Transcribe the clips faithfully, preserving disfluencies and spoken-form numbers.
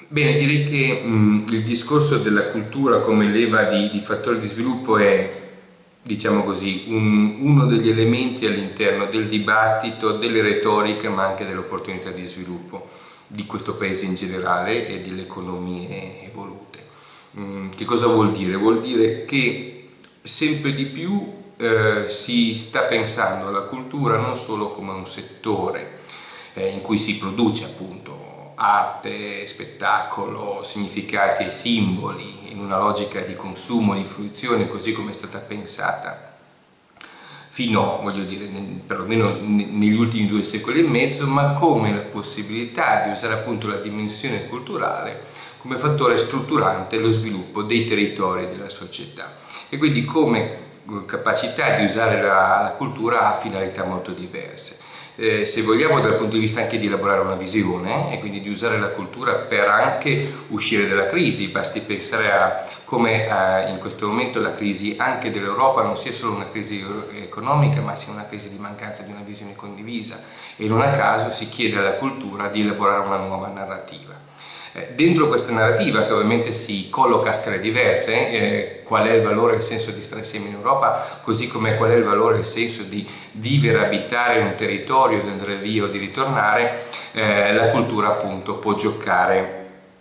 Bene, direi che mh, il discorso della cultura come leva di, di fattore di sviluppo è, diciamo così, un- uno degli elementi all'interno del dibattito, delle retoriche, ma anche delle opportunità di sviluppo di questo paese in generale e delle economie evolute. Mm, che cosa vuol dire? Vuol dire che sempre di più eh, si sta pensando alla cultura non solo come un settore eh, in cui si produce appunto arte, spettacolo, significati e simboli in una logica di consumo, di fruizione, così come è stata pensata fino, voglio dire, nel, perlomeno negli ultimi due secoli e mezzo, ma come la possibilità di usare appunto la dimensione culturale come fattore strutturante lo sviluppo dei territori e della società, e quindi come capacità di usare la, la cultura ha finalità molto diverse. Eh, se vogliamo, dal punto di vista anche di elaborare una visione e quindi di usare la cultura per anche uscire dalla crisi. Basti pensare a come eh, in questo momento la crisi anche dell'Europa non sia solo una crisi economica, ma sia una crisi di mancanza di una visione condivisa, e non a caso si chiede alla cultura di elaborare una nuova narrativa. Dentro questa narrativa, che ovviamente si colloca a scale diverse, eh, qual è il valore e il senso di stare insieme in Europa, così come qual è il valore e il senso di vivere, abitare in un territorio, di andare via o di ritornare, eh, la cultura appunto può giocare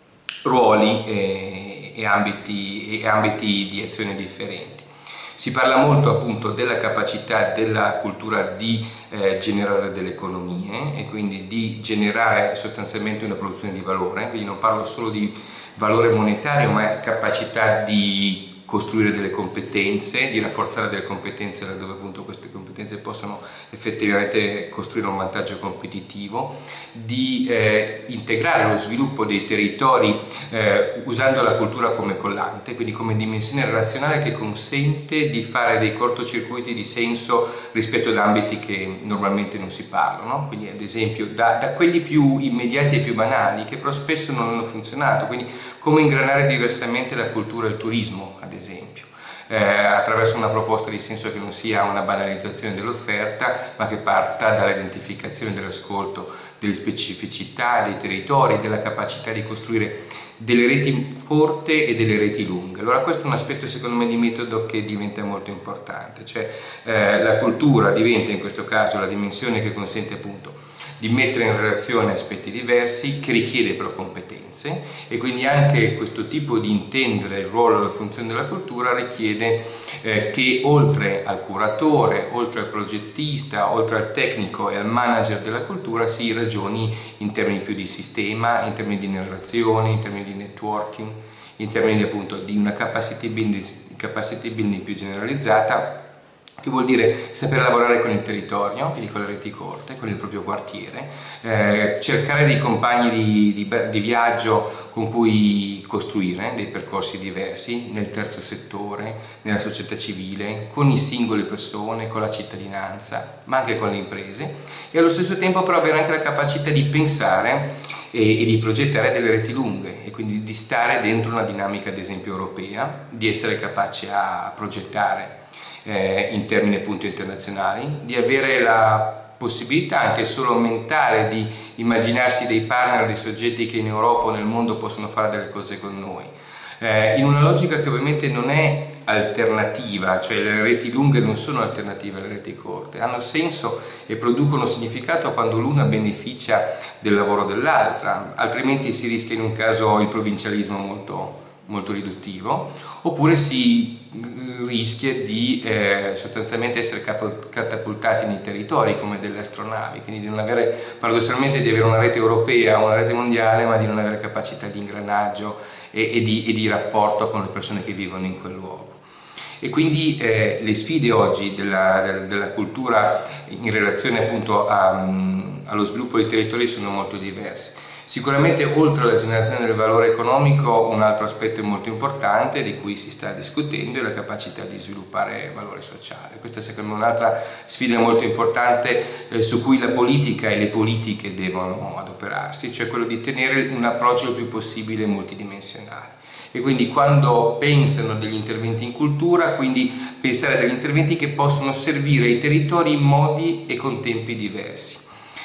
ruoli e, e, ambiti, e ambiti di azione differenti. Si parla molto appunto della capacità della cultura di eh, generare delle economie e quindi di generare sostanzialmente una produzione di valore, quindi non parlo solo di valore monetario, ma capacità di costruire delle competenze, di rafforzare delle competenze laddove appunto queste competenze possono effettivamente costruire un vantaggio competitivo, di eh, integrare lo sviluppo dei territori eh, usando la cultura come collante, quindi come dimensione relazionale che consente di fare dei cortocircuiti di senso rispetto ad ambiti che normalmente non si parlano, quindi ad esempio da, da quelli più immediati e più banali che però spesso non hanno funzionato, quindi come ingranare diversamente la cultura e il turismo ad esempio. Eh, attraverso una proposta di senso che non sia una banalizzazione dell'offerta, ma che parta dall'identificazione dell'ascolto delle specificità dei territori, della capacità di costruire delle reti corte e delle reti lunghe. Allora questo è un aspetto secondo me di metodo che diventa molto importante, cioè eh, la cultura diventa in questo caso la dimensione che consente appunto di mettere in relazione aspetti diversi, che richiede però competenze, e quindi anche questo tipo di intendere il ruolo e la funzione della cultura richiede eh, che oltre al curatore, oltre al progettista, oltre al tecnico e al manager della cultura si ragioni in termini più di sistema, in termini di relazione, in termini di networking, in termini appunto di una capacity building, capacity building più generalizzata, che vuol dire saper lavorare con il territorio, quindi con le reti corte, con il proprio quartiere, eh, cercare dei compagni di, di, di viaggio con cui costruire dei percorsi diversi nel terzo settore, nella società civile, con i singoli persone, con la cittadinanza, ma anche con le imprese, e allo stesso tempo però avere anche la capacità di pensare e, e di progettare delle reti lunghe, e quindi di stare dentro una dinamica ad esempio europea, di essere capaci a progettare Eh, in termini appunto internazionali, di avere la possibilità anche solo mentale di immaginarsi dei partner, dei soggetti che in Europa o nel mondo possono fare delle cose con noi, eh, in una logica che ovviamente non è alternativa, cioè le reti lunghe non sono alternative alle reti corte, hanno senso e producono significato quando l'una beneficia del lavoro dell'altra, altrimenti si rischia in un caso il provincialismo molto molto riduttivo, oppure si rischia di eh, sostanzialmente essere catapultati nei territori come delle astronavi, quindi di non avere, paradossalmente, di avere una rete europea, una rete mondiale, ma di non avere capacità di ingranaggio e, e, di, e di rapporto con le persone che vivono in quel luogo. E quindi eh, le sfide oggi della, della, della cultura in relazione appunto a, allo sviluppo dei territori sono molto diverse. Sicuramente oltre alla generazione del valore economico, un altro aspetto molto importante di cui si sta discutendo è la capacità di sviluppare valore sociale. Questa è secondo me un'altra sfida molto importante eh, su cui la politica e le politiche devono adoperarsi, cioè quello di tenere un approccio il più possibile multidimensionale. E quindi quando pensano degli interventi in cultura, quindi pensare a degli interventi che possono servire ai territori in modi e con tempi diversi.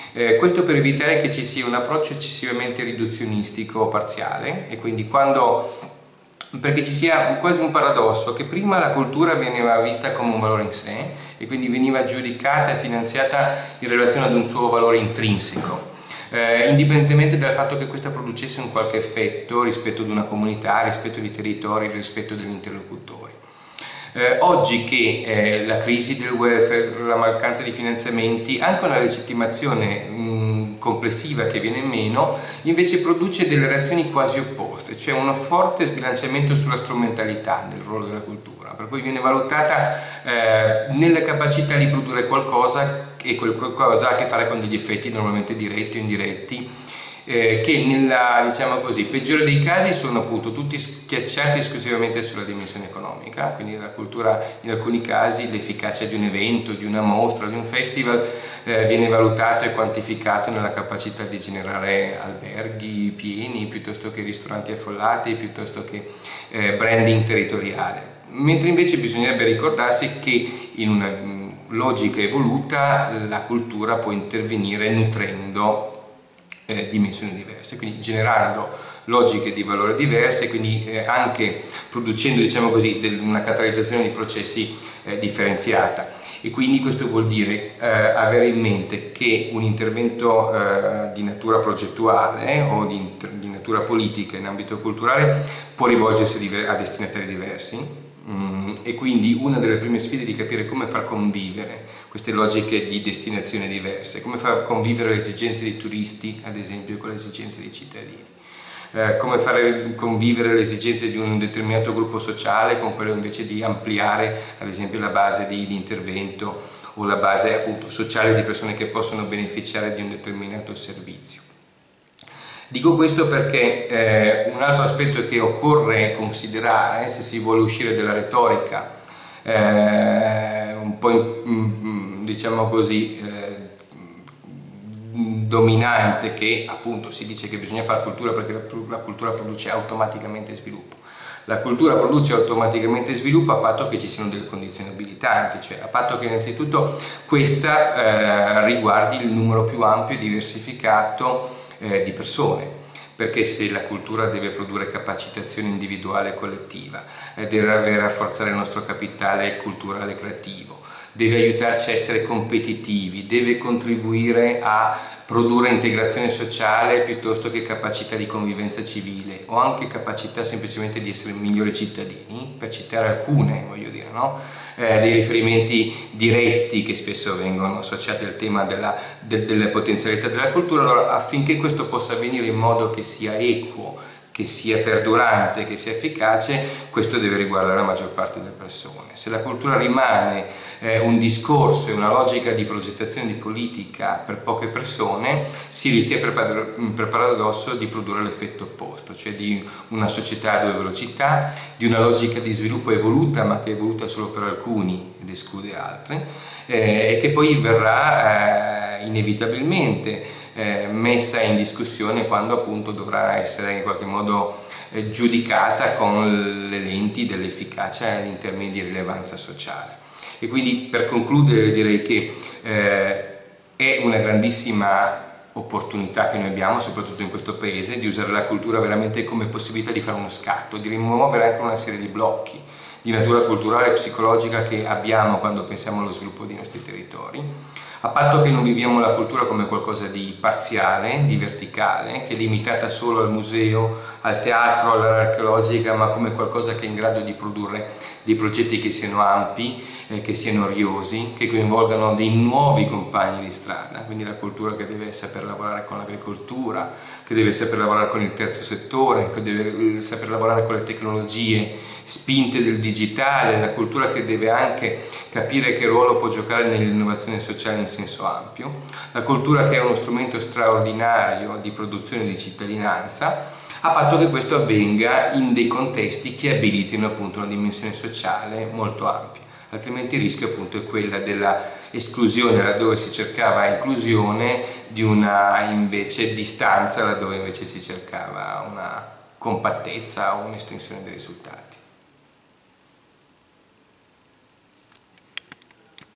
Eh, questo per evitare che ci sia un approccio eccessivamente riduzionistico o parziale, e quindi quando, perché ci sia quasi un paradosso che prima la cultura veniva vista come un valore in sé e quindi veniva giudicata e finanziata in relazione ad un suo valore intrinseco, eh, indipendentemente dal fatto che questa producesse un qualche effetto rispetto ad una comunità, rispetto ai territori, rispetto degli interlocutori. Eh, oggi che eh, la crisi del welfare, la mancanza di finanziamenti, anche una legittimazione mh, complessiva che viene meno, invece produce delle reazioni quasi opposte, cioè uno forte sbilanciamento sulla strumentalità del ruolo della cultura, per cui viene valutata eh, nella capacità di produrre qualcosa, e quel qualcosa ha a che fare con degli effetti normalmente diretti o indiretti, Eh, che nella, diciamo così, peggiore dei casi sono appunto tutti schiacciati esclusivamente sulla dimensione economica, quindi la cultura in alcuni casi, l'efficacia di un evento, di una mostra, di un festival eh, viene valutato e quantificato nella capacità di generare alberghi pieni, piuttosto che ristoranti affollati, piuttosto che eh, branding territoriale, mentre invece bisognerebbe ricordarsi che in una mh, logica evoluta la cultura può intervenire nutrendo Eh, dimensioni diverse, quindi generando logiche di valore diverse, quindi eh, anche producendo, diciamo così, del, una catalizzazione di processi eh, differenziata. E quindi questo vuol dire eh, avere in mente che un intervento eh, di natura progettuale o di, di natura politica in ambito culturale può rivolgersi a destinatari diversi. Mm, e quindi una delle prime sfide è di capire come far convivere queste logiche di destinazione diverse, come far convivere le esigenze dei turisti, ad esempio, con le esigenze dei cittadini, eh, come far convivere le esigenze di un determinato gruppo sociale con quello invece di ampliare, ad esempio, la base di, di intervento o la base appunto sociale di persone che possono beneficiare di un determinato servizio. Dico questo perché eh, un altro aspetto che occorre considerare se si vuole uscire dalla retorica eh, un po' diciamo così eh, dominante, che appunto si dice che bisogna fare cultura perché la, la cultura produce automaticamente sviluppo. La cultura produce automaticamente sviluppo a patto che ci siano delle condizioni abilitanti, cioè a patto che innanzitutto questa eh, riguardi il numero più ampio e diversificato eh, di persone, perché se la cultura deve produrre capacitazione individuale e collettiva, eh, deve rafforzare il nostro capitale culturale e creativo, deve aiutarci a essere competitivi, deve contribuire a produrre integrazione sociale piuttosto che capacità di convivenza civile o anche capacità semplicemente di essere migliori cittadini, per citare alcune, voglio dire, no? eh, dei riferimenti diretti che spesso vengono associati al tema della, de, delle potenzialità della cultura. Allora, affinché questo possa avvenire in modo che sia equo, che sia perdurante, che sia efficace, questo deve riguardare la maggior parte delle persone. Se la cultura rimane eh, un discorso e una logica di progettazione di politica per poche persone, si rischia per, per paradosso di produrre l'effetto opposto, cioè di una società a due velocità, di una logica di sviluppo evoluta ma che è evoluta solo per alcuni ed esclude altri, eh, e che poi verrà eh, inevitabilmente Eh, messa in discussione quando appunto dovrà essere in qualche modo eh, giudicata con le lenti dell'efficacia in termini di rilevanza sociale. E quindi, per concludere, direi che eh, è una grandissima opportunità che noi abbiamo, soprattutto in questo paese, di usare la cultura veramente come possibilità di fare uno scatto, di rimuovere anche una serie di blocchi di natura culturale e psicologica che abbiamo quando pensiamo allo sviluppo dei nostri territori, a patto che non viviamo la cultura come qualcosa di parziale, di verticale, che è limitata solo al museo, al teatro, all'area archeologica, ma come qualcosa che è in grado di produrre dei progetti che siano ampi, eh, che siano ariosi, che coinvolgano dei nuovi compagni di strada, quindi la cultura che deve saper lavorare con l'agricoltura, che deve saper lavorare con il terzo settore, che deve saper lavorare con le tecnologie spinte del digitale, la cultura che deve anche capire che ruolo può giocare nell'innovazione sociale in senso ampio, la cultura che è uno strumento straordinario di produzione di cittadinanza, a patto che questo avvenga in dei contesti che abilitino appunto una dimensione sociale molto ampia, altrimenti il rischio appunto è quella della esclusione laddove si cercava inclusione, di una invece distanza laddove invece si cercava una compattezza o un'estensione dei risultati.